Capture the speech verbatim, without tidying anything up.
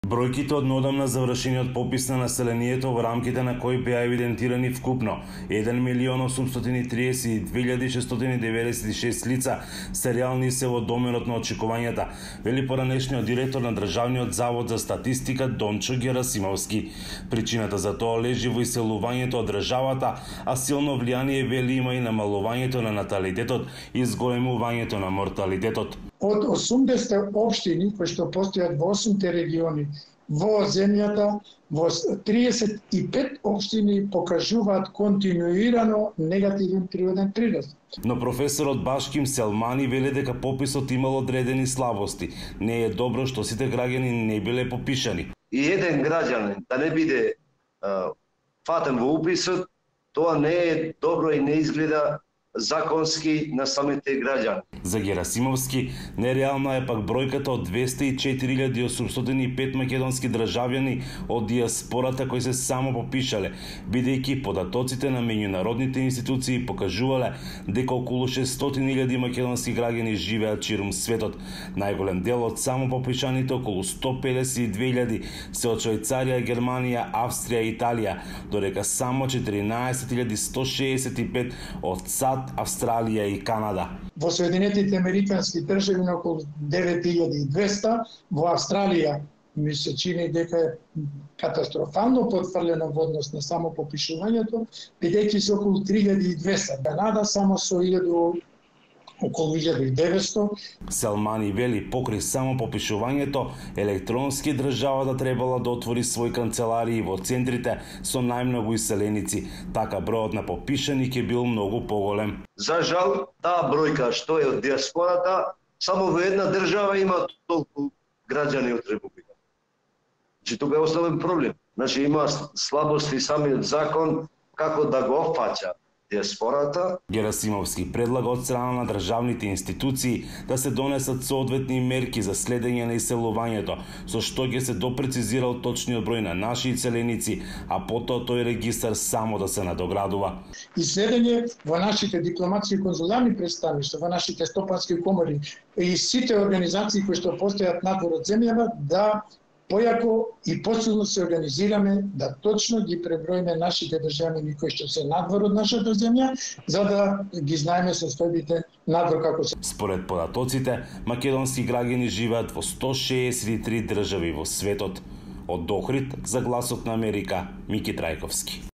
Бројките од неодамна завршениот попис на населението во рамките на кој беа евидентирани вкупно еден милион осумстотини триесет и две илјади шестстотини деветдесет и шест лица се реални се во доменот на очекувањата, вели поранешниот директор на Државниот завод за статистика Дончо Герасимовски. Причината за тоа лежи во иселувањето од државата, а силно влијание вели има и намалувањето на наталитетот и зголемувањето на морталитетот. Од осумдесет општини кои што постојат во осумте региони во земјата, во триесет и пет општини покажуваат континуирано негативен природен прирост. Но професорот Башким Селмани вели дека пописот имал одредени слабости. Не е добро што сите граѓани не биле попишани. И еден граѓанин да не биде а, фатен во уписот, тоа не е добро и не изгледа законски на самите граѓани. За Герасимовски, нереална е пак бројката од двесте и четири илјади осумстотини и пет македонски државјани од диаспората кои се само попишале, бидејќи податоците на меѓународните институции покажувале дека околу шестстотини илјади македонски граѓани живеат ширум светот. Најголем дел од само попишаните, околу сто педесет и две илјади, се од Швајцарија, Германија, Австрија и Италија, додека само четиринаесет илјади сто шеесет и пет од САД, Австралија и Канада. Во Соединетите Американски држави на околу девет илјади и двесте, во Австралија ми се чини дека е катастрофално потфрлено во однос на само попишувањето, бидејќи се околу три илјади и двесте. Канада само со илјада околу илјада и деветсто. Селмани вели покри само попишувањето, електронски државата требала да отвори своји канцеларии во центрите со најмногу иселеници, така бројот на попишани ќе бил многу поголем. За жал, таа бројка што е од диаспората, само во една држава има толку граѓани од република. Значи тука е основен проблем. Значи има слабости самиот закон како да го опфаќа диаспората. Герасимовски предлага од страна на државните институции да се донесат соодветни мерки за следење на иселувањето, со што ќе се допрецизира точниот број на наши иселеници, а потоа тој регистар само да се надоградува. И следење во нашите дипломатски и конзуларни представништва, во нашите стопански комори и сите организации кои што постојат надвор од земјава, да појако и посилно се организираме да точно ги преброиме нашите државјани кои што се надвор од нашата земја, за да ги знаеме состојбите надвор како се. Според податоците, македонски граѓани живеат во сто шеесет и три држави во светот. Од Охрид за Гласот на Америка, Мики Трајковски.